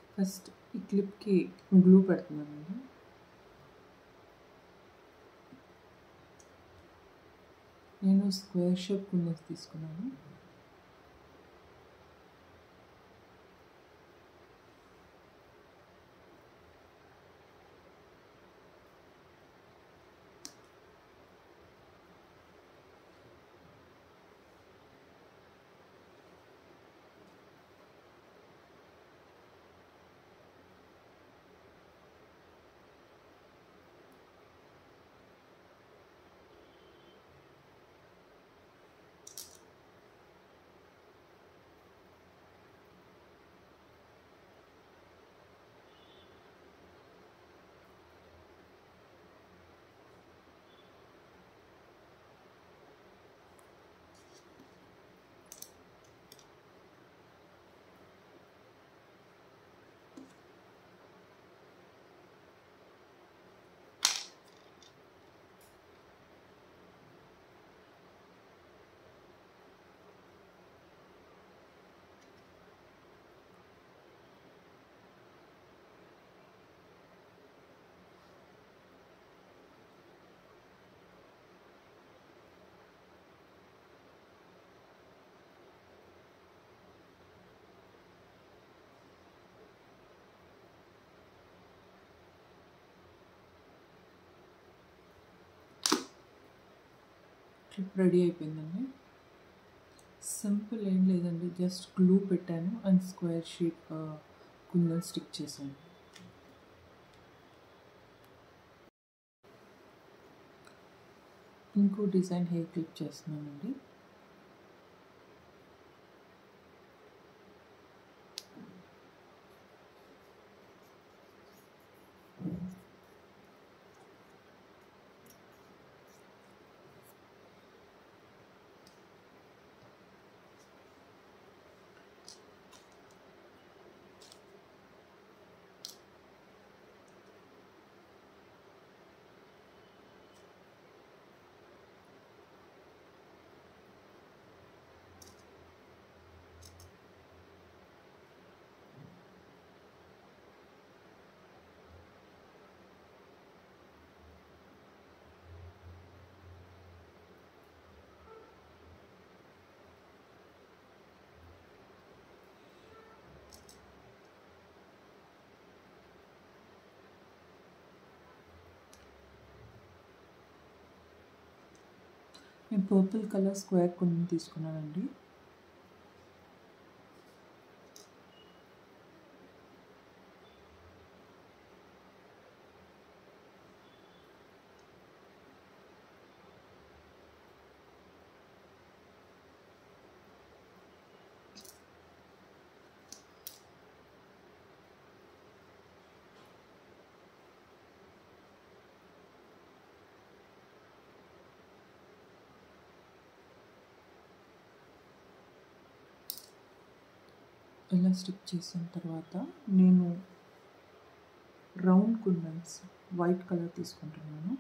First ఈ క్లిప్కి glue పెడుతున్నానండి. నేను స్క్వేర్ షేప్ కుందన్స్ తీసుకున్నాను. క్లిప్ రెడీ అయిపోయిందండి. సింపుల్ ఏం లేదండి, జస్ట్ గ్లూ పెట్టాను and square shape kundan stick చేశాను. ఇంకో డిజైన్ హెయిర్ క్లిప్ చేస్తున్నానండి. నేను పర్పుల్ కలర్ స్క్వేర్ కుందన్ తీసుకున్నానండి. ఇలా స్టిక్ చేసిన తర్వాత నేను రౌండ్ కుందన్స్ వైట్ కలర్ తీసుకుంటున్నాను.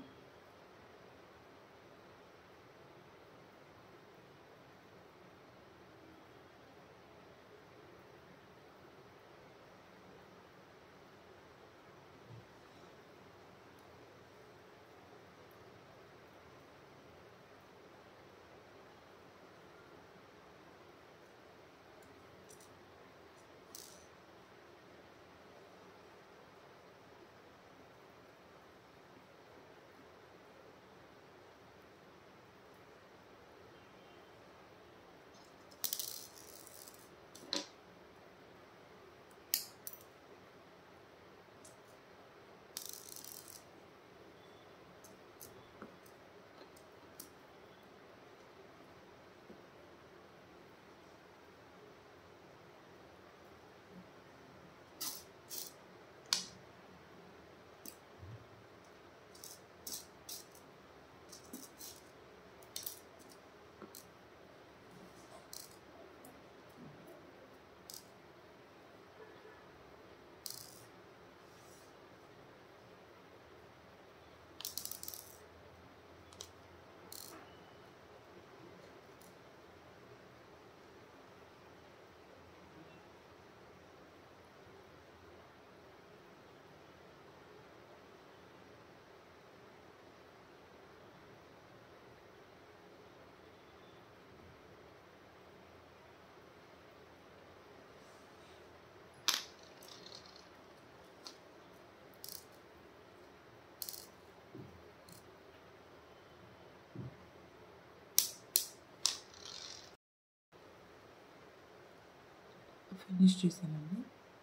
ఫినిష్ చేశానండి.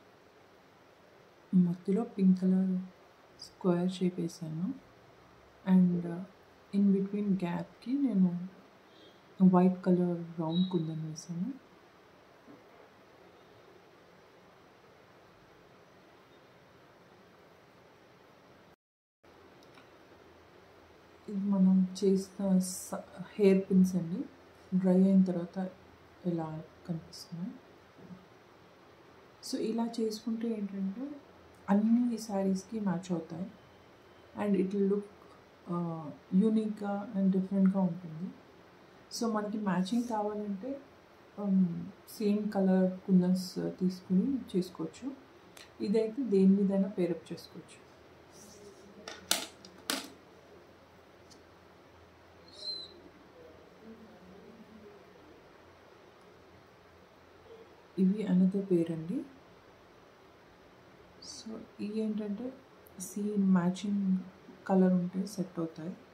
మధ్యలో పింక్ కలర్ స్క్వేర్ షేప్ వేసాను. అండ్ ఇన్ బిట్వీన్ గ్యాప్కి నేను వైట్ కలర్ రౌండ్ కుందన్ వేసాను. ఇది మనం చేసిన హెయిర్ పిన్స్ అండి. డ్రై అయిన తర్వాత ఇలా కనిపిస్తున్నాయి. సో ఇలా చేసుకుంటే ఏంటంటే అన్ని శారీస్కి మ్యాచ్ అవుతాయి అండ్ ఇట్ విల్ లుక్ యూనిక్గా అండ్ డిఫరెంట్గా ఉంటుంది. సో మనకి మ్యాచింగ్ కావాలంటే సేమ్ కలర్ కుందన్స్ తీసుకుని చేసుకోవచ్చు. ఇదైతే దేని మీదైనా పేరప్ చేసుకోవచ్చు. ఇవి అనదర్ పేర్ అండి. సో ఇవి ఏంటంటే సేమ్ మ్యాచింగ్ కలర్ ఉంటే సెట్ అవుతాయి.